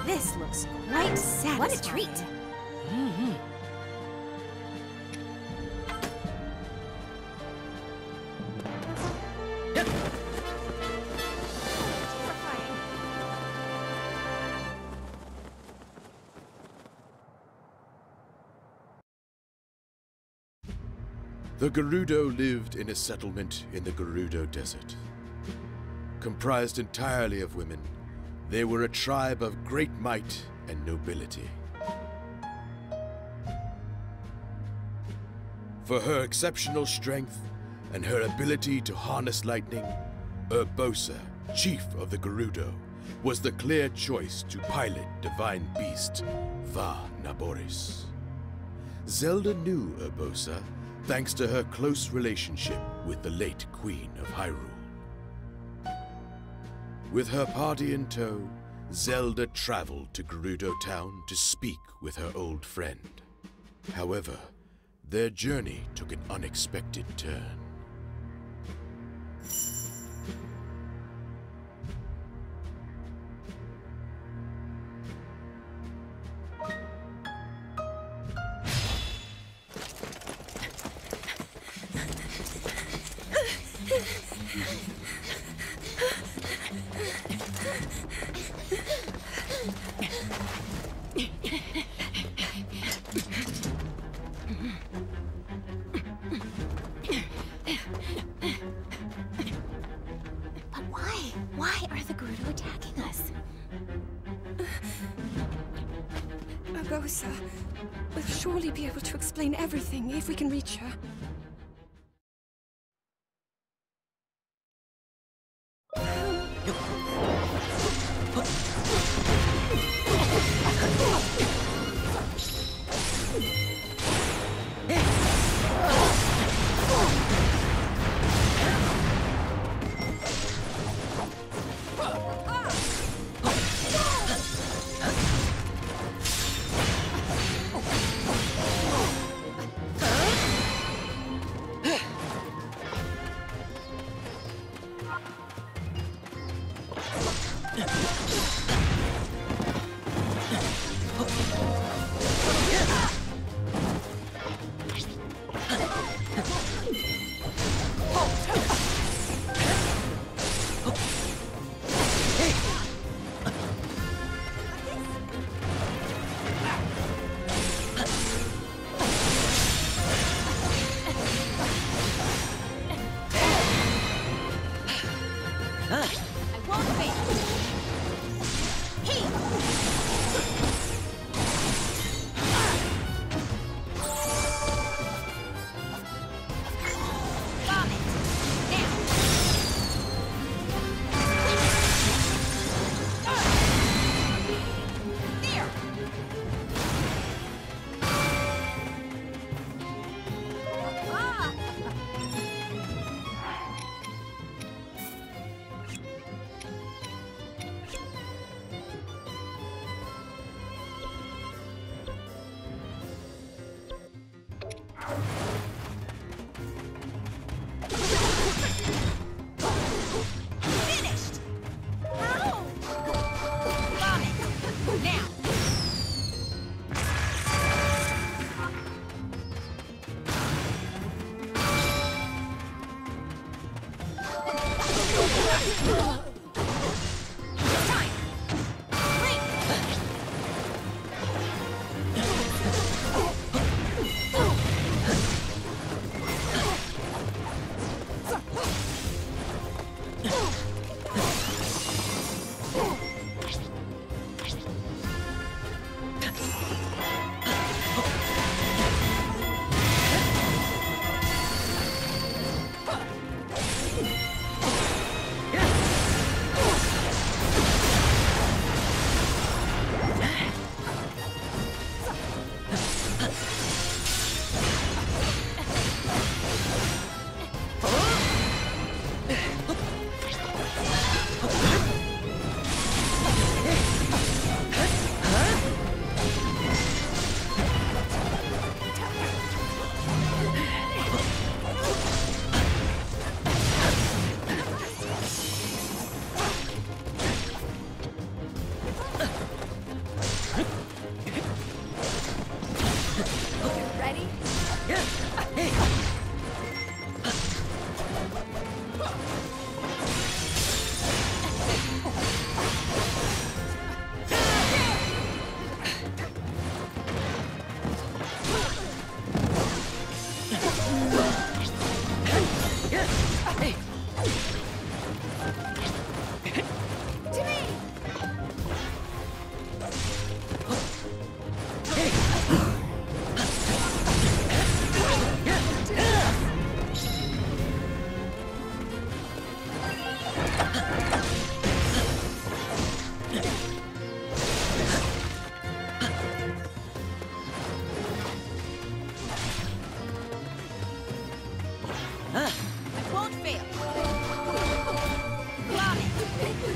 This looks quite satisfying. What a treat! Mm-hmm. The Gerudo lived in a settlement in the Gerudo Desert. Comprised entirely of women, they were a tribe of great might and nobility. For her exceptional strength and her ability to harness lightning, Urbosa, chief of the Gerudo, was the clear choice to pilot divine beast Va Naboris. Zelda knew Urbosa thanks to her close relationship with the late Queen of Hyrule. With her party in tow, Zelda traveled to Gerudo Town to speak with her old friend. However, their journey took an unexpected turn. But why? Why are the Gerudo attacking us? Urbosa will surely be able to explain everything if we can reach her.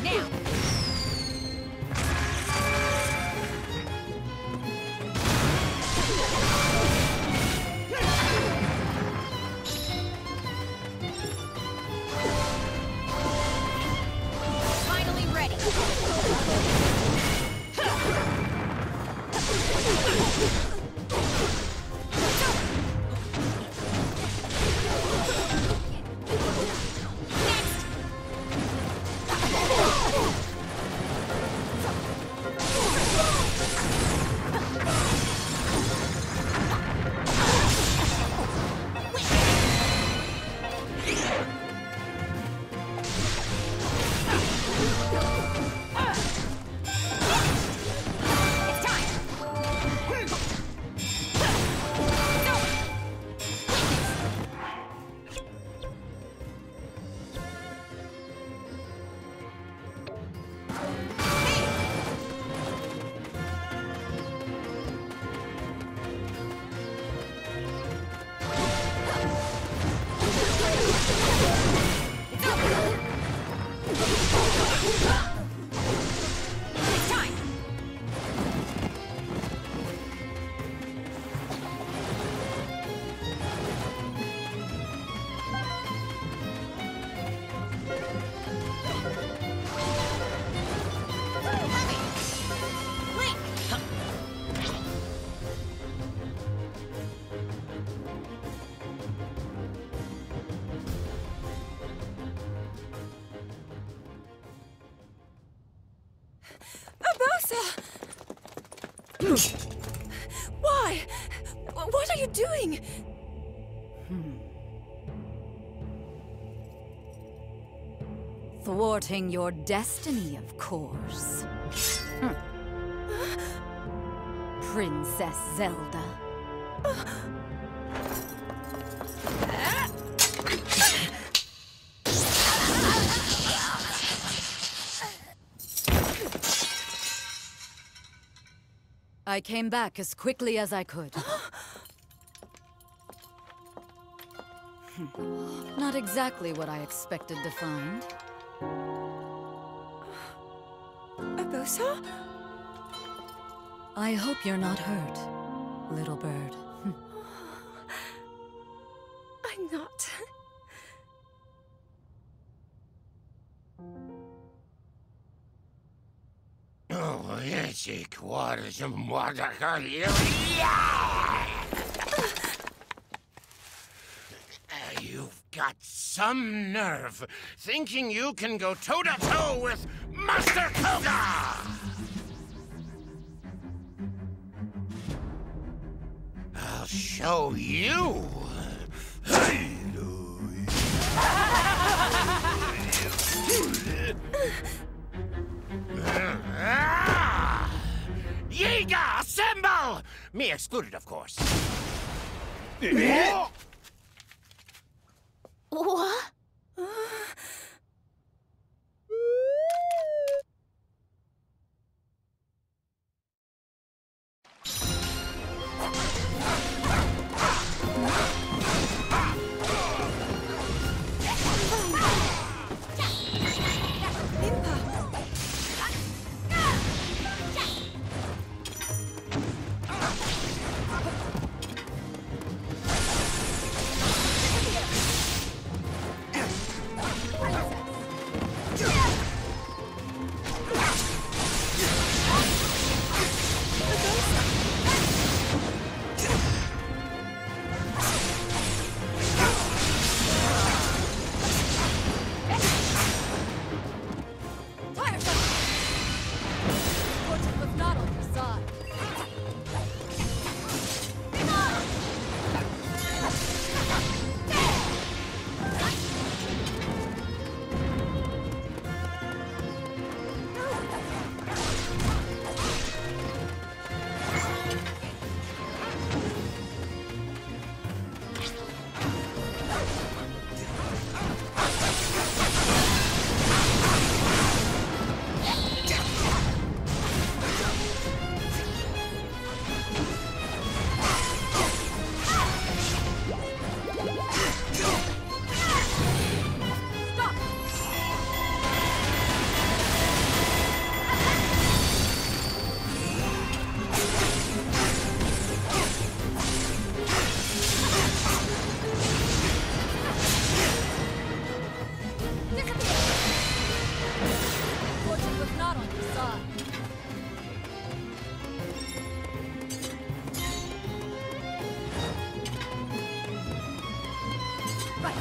Now! Finally ready! Urbosa! Why? What are you doing? Thwarting your destiny, of course. Princess Zelda. I came back as quickly as I could. Not exactly what I expected to find. Urbosa? I hope you're not hurt, little bird. I'm not. Oh, you've got some nerve, thinking you can go toe-to-toe with Master Koga! I'll show you! Yiga, assemble! Me excluded, of course. What? not on your side. Right.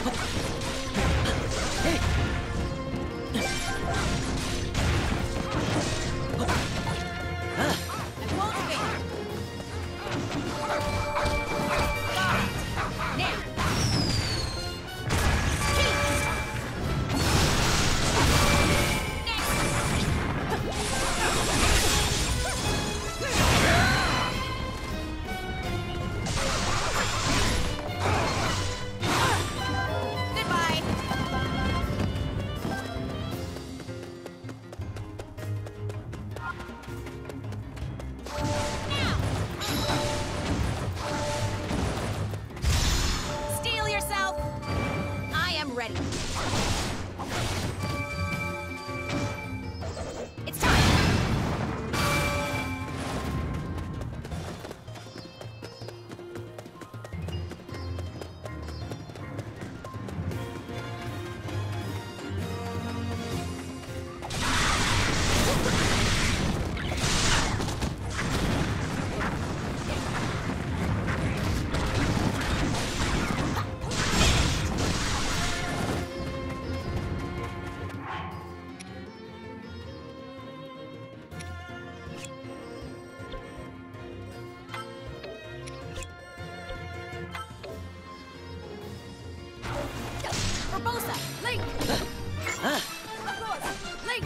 Urbosa! Link! Of course! Link!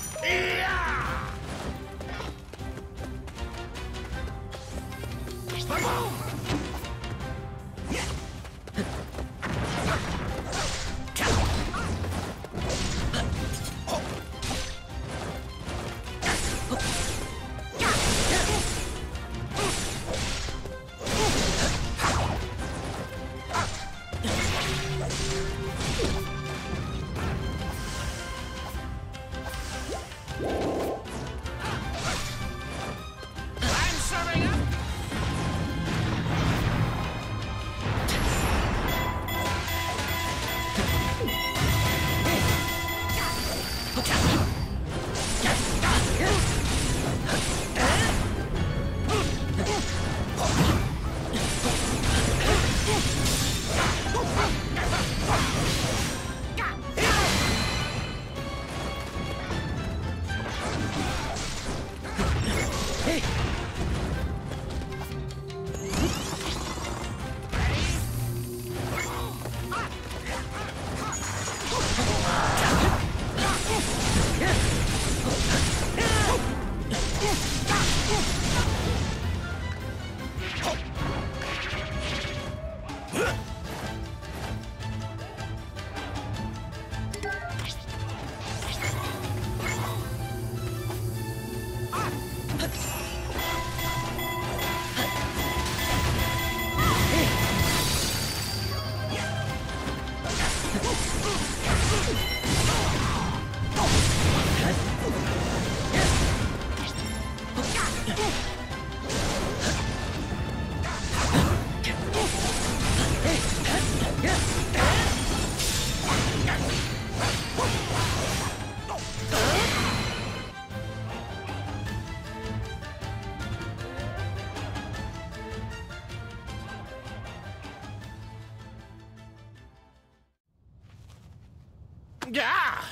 Ah!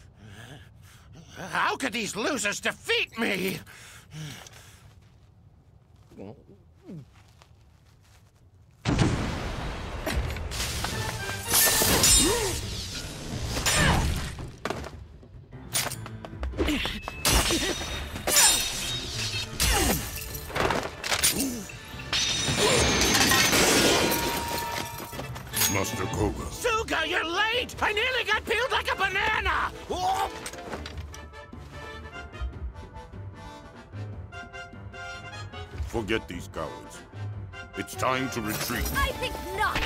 How could these losers defeat me? Master Koga. Suga, you're late! I nearly got peeled like a banana! Oh! Forget these cowards. It's time to retreat. I think not!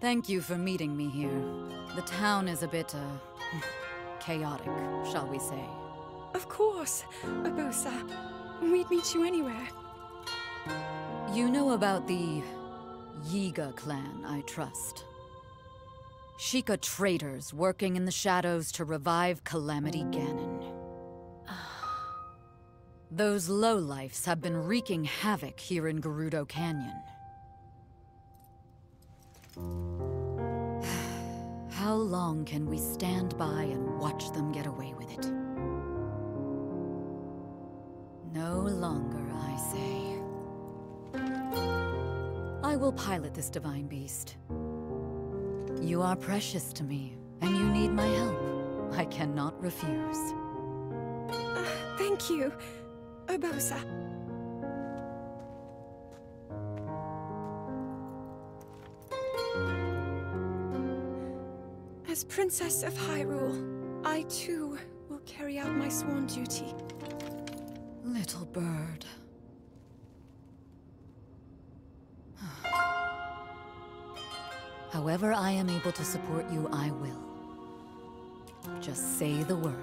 Thank you for meeting me here. The town is a bit, chaotic, shall we say. Of course, Urbosa. We'd meet you anywhere. You know about the Yiga clan, I trust. Sheikah traitors working in the shadows to revive Calamity Ganon. Those lowlifes have been wreaking havoc here in Gerudo Canyon. How long can we stand by and watch them get away with it? No longer, I say. I will pilot this divine beast. You are precious to me, and you need my help. I cannot refuse. Thank you, Urbosa. As Princess of Hyrule, I too will carry out my sworn duty. Little bird. However I am able to support you, I will. Just say the word.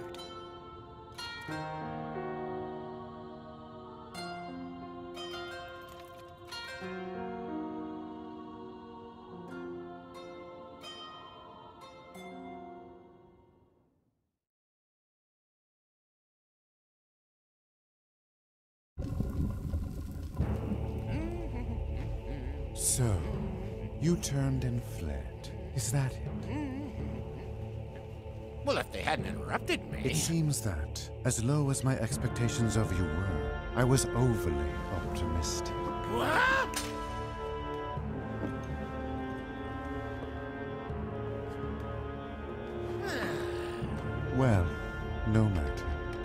So, you turned and fled. Is that it? Well, if they hadn't interrupted me... It seems that, as low as my expectations of you were, I was overly optimistic. What? Well, no matter.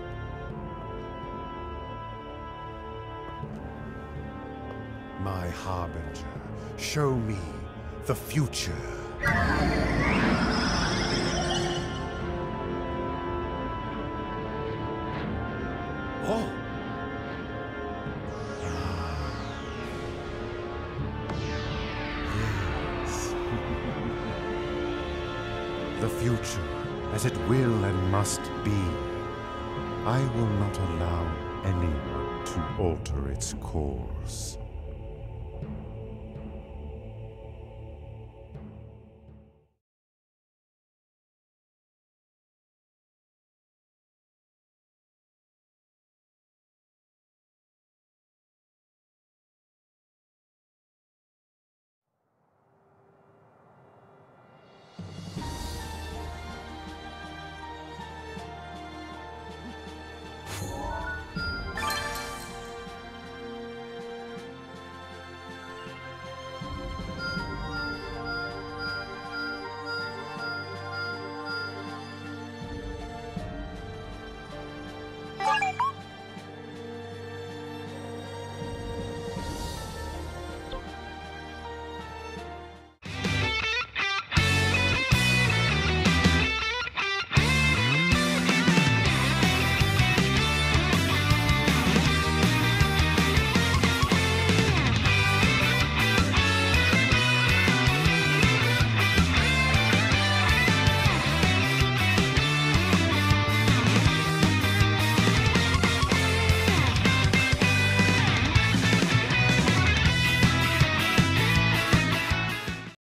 My harbinger, show me the future. Oh! Yes. The future, as it will and must be. I will not allow anyone to alter its course.